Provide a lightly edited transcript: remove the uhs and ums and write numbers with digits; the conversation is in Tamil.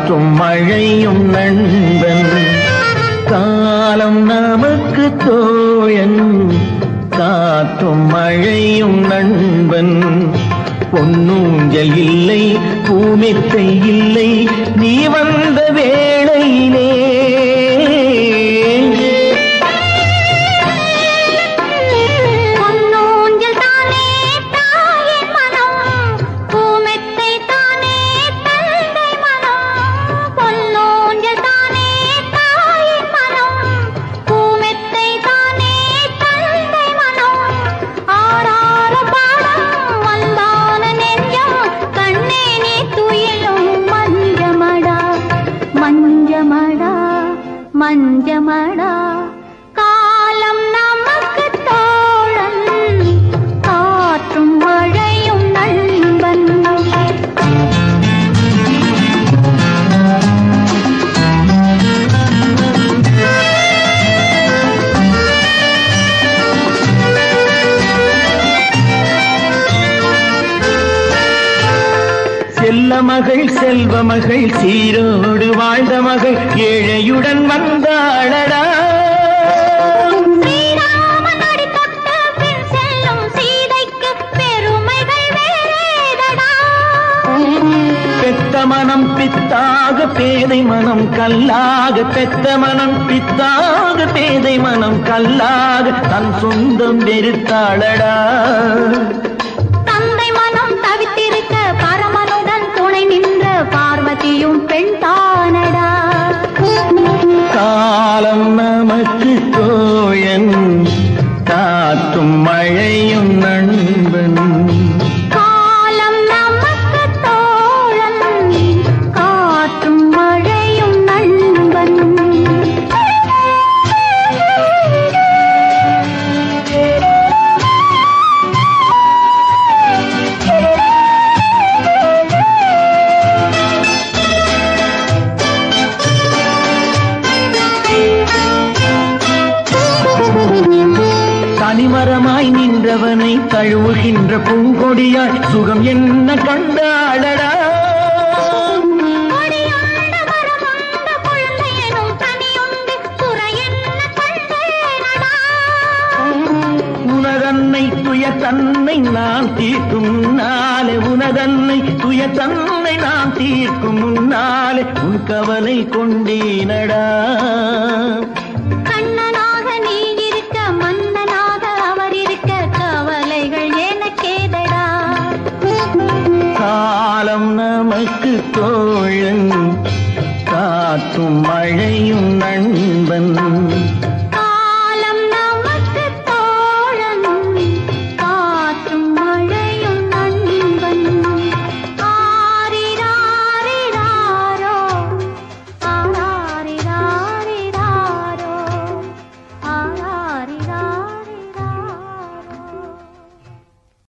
காற்றும் மழையும் நண்பன், காலம் நமக்கு தோழன். காற்றும் மழையும் நண்பன், பொன்னூஞ்சல் இல்லை பூமெத்தை இல்லை நீ வந்த வேளையிலே. மஞ்சமடா காலம் நமக்கு தோழன், காற்றும் மழையும் நண்பன். செல்ல மகள் செல்வ மகள் சீரோடு வாழ்ந்த மகள் ஏழையுடன் வந்தாளடா. ஸ்ரீராமன் அடி தொட்டு பின் செல்லும் சீதைக்கு பெருமைகள் வேறேதடா. பெத்த மனம் பித்தாக பேதை மனம் கல்லாக, பெத்த மனம் பித்தாக பேதை மனம் கல்லாக தன் சொந்தம் வெறுத்தாளடா. தந்தை மனம் தவித்திருக்க பரமனுடன் துணை நின்ற பார்வதியும் பெண் தானடா. காலம் நமக்கு தோழன், காற்றும் மழையும் நண்பன். காலம் நமக்கு தோழன், காற்றும் மழையும் நண்பன். தனிமரமாய் நின்றவனை தழுவுகின்ற பூங்கொடியாய் சுகம் என்ன கண்டாளடா. உனதன்னை துய தன்னை நான் தீர்க்கும் முன்னாலே, உனதன்னை துய தன்னை நான் தீர்க்கும் முன்னாலே உன் கவலை கொண்டேனடா. காலம் நமக்கு தோழன், காற்றும் மழையும் நண்பன்.